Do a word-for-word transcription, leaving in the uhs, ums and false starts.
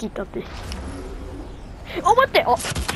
聞いたって。あ、待って、あ